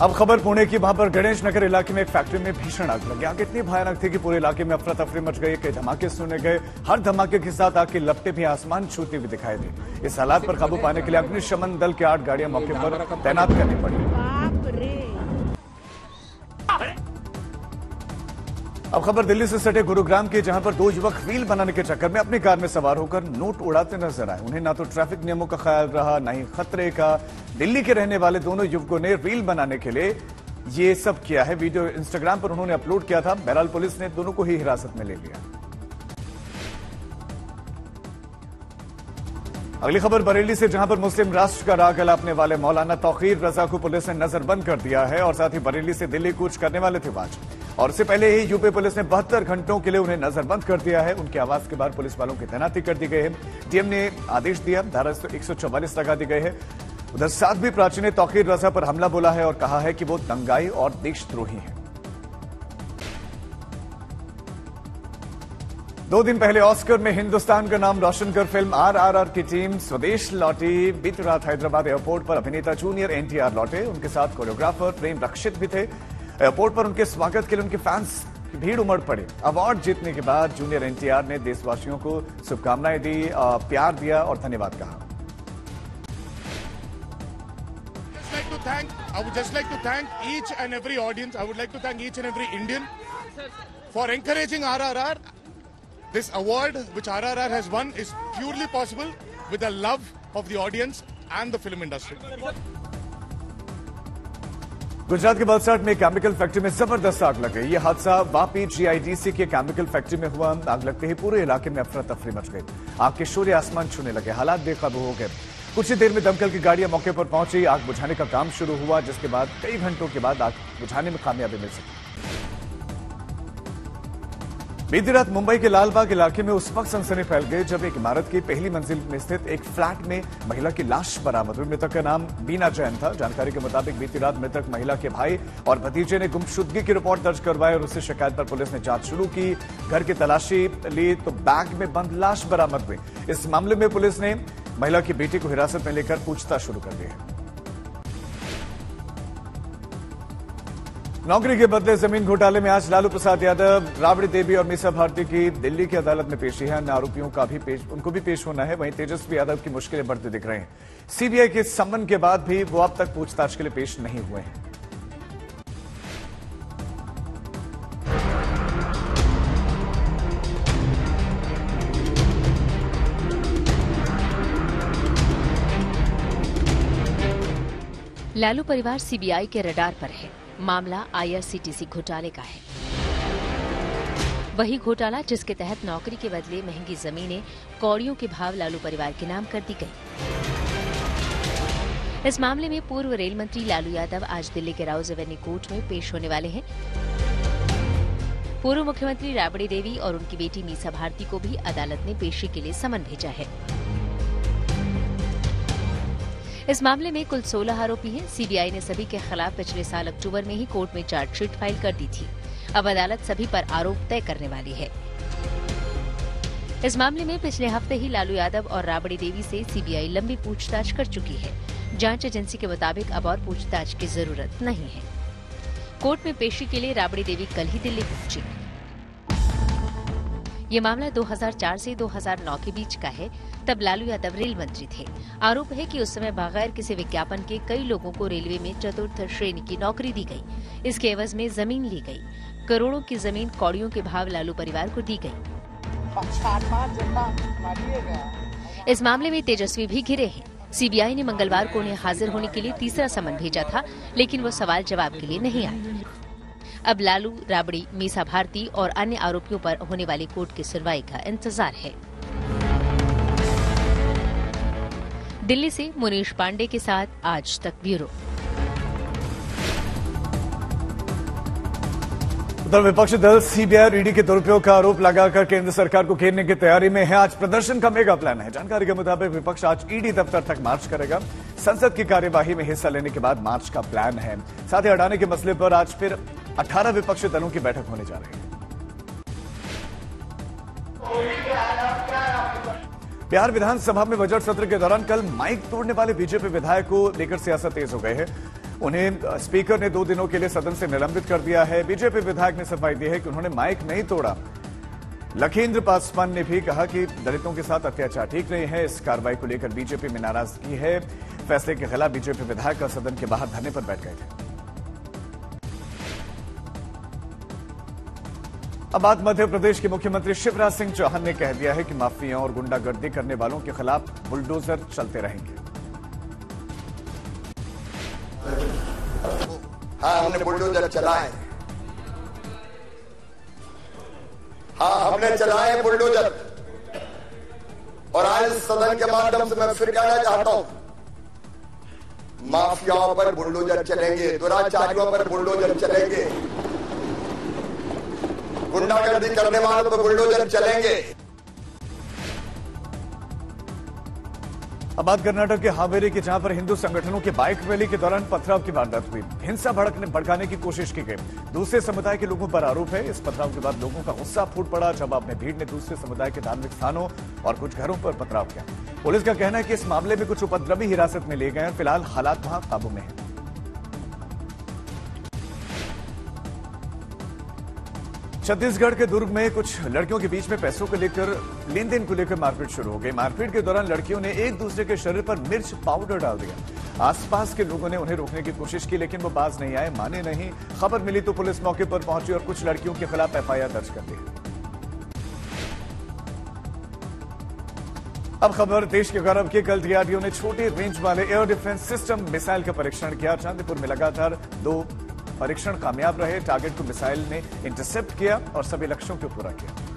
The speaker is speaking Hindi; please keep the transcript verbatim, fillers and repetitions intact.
अब खबर पुणे की, वहां पर गणेश नगर इलाके में एक फैक्ट्री में भीषण आग लगी। आग इतनी भयानक थी कि पूरे इलाके में अफरा तफरी मच गई। कई धमाके सुने गए। हर धमाके के साथ आग की लपटें भी आसमान छूती हुई दिखाई दी। इस हालात पर काबू पाने के लिए अग्निशमन दल की आठ गाड़ियां मौके पर तैनात करनी पड़ी। अब खबर दिल्ली से सटे गुरुग्राम की, जहां पर दो युवक रील बनाने के चक्कर में अपनी कार में सवार होकर नोट उड़ाते नजर आए। उन्हें ना तो ट्रैफिक नियमों का ख्याल रहा, ना ही खतरे का। दिल्ली के रहने वाले दोनों युवकों ने रील बनाने के लिए ये सब किया है। वीडियो इंस्टाग्राम पर उन्होंने अपलोड किया था। बहरहाल पुलिस ने दोनों को ही हिरासत में ले लिया। अगली खबर बरेली से, जहां पर मुस्लिम राष्ट्र का राग अलापने वाले मौलाना तौकीर रजा को पुलिस ने नजरबंद कर दिया है और साथ ही बरेली से दिल्ली कूच करने वाले थे आज, और इससे पहले ही यूपी पुलिस ने बहत्तर घंटों के लिए उन्हें नजरबंद कर दिया है। उनके आवास के बाद पुलिस वालों की तैनाती कर दी गई है। डीएम ने आदेश दिया, धारा एक सौ चौवालीस लगा दी गई है। उधर साध्वी प्राची ने तौकीर रजा पर हमला बोला है और कहा है कि वो दंगाई और देशद्रोही है। दो दिन पहले ऑस्कर में हिंदुस्तान का नाम रोशन कर फिल्म आरआरआर की टीम स्वदेश लौटी। बीती रात हैदराबाद एयरपोर्ट पर अभिनेता जूनियर एनटीआर लौटे। उनके साथ कोरियोग्राफर प्रेम रक्षित भी थे। एयरपोर्ट पर उनके स्वागत के लिए उनके फैंस की भीड़ उमड़ पड़ी। अवार्ड जीतने के बाद जूनियर एनटीआर ने देशवासियों को शुभकामनाएं दी, प्यार दिया और धन्यवाद कहा। I would just like to thank each and every audience. I would like to thank each and every Indian for encouraging R R R. This award which R R R has won is purely possible with the love of the audience and the film industry. Gujarat के वलसाड में केमिकल फैक्ट्री में जबरदस्त आग लग गई। यह हादसा वापी जीआईडीसी के केमिकल फैक्ट्री में हुआ। आग लगते ही पूरे इलाके में अफरा तफरी मच गई। आग के शोर आसमान छूने लगे। हालात बेकाबू हो गए। कुछ ही देर में दमकल की गाड़ियां मौके पर पहुंची। आग बुझाने का काम शुरू हुआ, जिसके बाद कई घंटों के बाद आग बुझाने में कामयाबी मिल सकी। बीती रात मुंबई के लालबाग इलाके में उस वक्त सनसनी फैल गई जब एक इमारत की पहली मंजिल में स्थित एक फ्लैट में महिला की लाश बरामद हुई। मृतक का नाम बीना जैन था। जानकारी के मुताबिक बीती रात मृतक महिला के भाई और भतीजे ने गुमशुदगी की रिपोर्ट दर्ज करवाई और उससे शिकायत पर पुलिस ने जांच शुरू की। घर की तलाशी ली तो बैग में बंद लाश बरामद हुई। इस मामले में पुलिस ने महिला की बेटी को हिरासत में लेकर पूछताछ शुरू कर दी है। नौकरी के बदले जमीन घोटाले में आज लालू प्रसाद यादव, राबड़ी देवी और मीसा भारती की दिल्ली की अदालत में पेशी है। अन्य आरोपियों का भी पेश उनको भी पेश होना है। वहीं तेजस्वी यादव की मुश्किलें बढ़ती दिख रही हैं। सीबीआई के सम्मन के बाद भी वो अब तक पूछताछ के लिए पेश नहीं हुए हैं। लालू परिवार सीबीआई के रडार पर है। मामला आईआरसीटीसी घोटाले का है। वही घोटाला जिसके तहत नौकरी के बदले महंगी जमीनें कौड़ियों के भाव लालू परिवार के नाम कर दी गई। इस मामले में पूर्व रेल मंत्री लालू यादव आज दिल्ली के राउज एवेन्यू कोर्ट में पेश होने वाले हैं। पूर्व मुख्यमंत्री राबड़ी देवी और उनकी बेटी मीसा भारती को भी अदालत ने पेशी के लिए समन भेजा है। इस मामले में कुल सोलह आरोपी हैं। सीबीआई ने सभी के खिलाफ पिछले साल अक्टूबर में ही कोर्ट में चार्जशीट फाइल कर दी थी। अब अदालत सभी पर आरोप तय करने वाली है। इस मामले में पिछले हफ्ते ही लालू यादव और राबड़ी देवी से सीबीआई लंबी पूछताछ कर चुकी है। जांच एजेंसी के मुताबिक अब और पूछताछ की जरूरत नहीं है। कोर्ट में पेशी के लिए राबड़ी देवी कल ही दिल्ली पहुंची। ये मामला दो हज़ार चार से दो हज़ार नौ के बीच का है। तब लालू यादव रेल मंत्री थे। आरोप है कि उस समय बगैर किसी विज्ञापन के कई लोगों को रेलवे में चतुर्थ श्रेणी की नौकरी दी गई। इसके एवज में जमीन ली गई। करोड़ों की जमीन कौड़ियों के भाव लालू परिवार को दी गई। इस मामले में तेजस्वी भी घिरे हैं। सीबीआई ने मंगलवार को उन्हें हाजिर होने के लिए तीसरा समन भेजा था, लेकिन वो सवाल जवाब के लिए नहीं आए। अब लालू, राबड़ी, मीसा भारती और अन्य आरोपियों पर होने वाली कोर्ट की सुनवाई का इंतजार है। दिल्ली से मुनीश पांडे के साथ आज तक ब्यूरो। उधर विपक्षी दल सीबीआई और ईडी के दुरुपयोग का आरोप लगाकर केंद्र सरकार को घेरने की तैयारी में है। आज प्रदर्शन का मेगा प्लान है। जानकारी के मुताबिक विपक्ष आज ईडी दफ्तर तक मार्च करेगा। संसद की कार्यवाही में हिस्सा लेने के बाद मार्च का प्लान है। साथ ही अडानी के मसले पर आज फिर अठारह विपक्षी दलों की बैठक होने जा रही है। बिहार विधानसभा में बजट सत्र के दौरान कल माइक तोड़ने वाले बीजेपी विधायक को लेकर सियासत तेज हो गई है। उन्हें स्पीकर ने दो दिनों के लिए सदन से निलंबित कर दिया है। बीजेपी विधायक ने सफाई दी है कि उन्होंने माइक नहीं तोड़ा। लखीन्द्र पासवान ने भी कहा कि दलितों के साथ अत्याचार ठीक नहीं है। इस कार्रवाई को लेकर बीजेपी में नाराजगी है। फैसले के खिलाफ बीजेपी विधायक का सदन के बाहर धरने पर बैठ गए थे। अब बात मध्य प्रदेश के मुख्यमंत्री शिवराज सिंह चौहान ने कह दिया है कि माफियाओं और गुंडागर्दी करने वालों के खिलाफ बुलडोजर चलते रहेंगे। हाँ, हमने बुलडोजर चलाए। हाँ, हमने चलाए बुलडोजर। और आज सदन के माध्यम से मैं फिर कहना चाहता हूं, माफियाओं पर बुलडोजर चलेंगे, दुराचारियों पर बुलडोजर चलेंगे, गुंडागर्दी करने वालों पर बुलडोजर चलेंगे। अब बात कर्नाटक के हावेरी की, जहां पर हिंदू संगठनों की बाइक रैली के दौरान पथराव की वारदात हुई। हिंसा भड़कने भड़काने की कोशिश की गई। दूसरे समुदाय के लोगों पर आरोप है। इस पथराव के बाद लोगों का गुस्सा फूट पड़ा जब अपने भीड़ ने दूसरे समुदाय के धार्मिक स्थानों और कुछ घरों पर पथराव किया। पुलिस का कहना है कि इस मामले में कुछ उपद्रवी हिरासत में लिए गए हैं। फिलहाल हालात वहां काबू में है। छत्तीसगढ़ के दुर्ग में कुछ लड़कियों के बीच में पैसों को लेकर लेन देन को लेकर मारपीट शुरू हो गई। मारपीट के दौरान लड़कियों ने एक दूसरे के शरीर पर मिर्च पाउडर डाल दिया। आसपास के लोगों ने उन्हें रोकने की कोशिश की, लेकिन वो बाज नहीं आए, माने नहीं। खबर मिली तो पुलिस मौके पर पहुंची और कुछ लड़कियों के खिलाफ एफआईआर दर्ज कर दी। अब खबर देश के गौरव की। कल डीआरडीओ ने छोटे रेंज वाले एयर डिफेंस सिस्टम मिसाइल का परीक्षण किया। चांदीपुर में लगातार दो परीक्षण कामयाब रहे। टारगेट को मिसाइल ने इंटरसेप्ट किया और सभी लक्ष्यों को पूरा किया।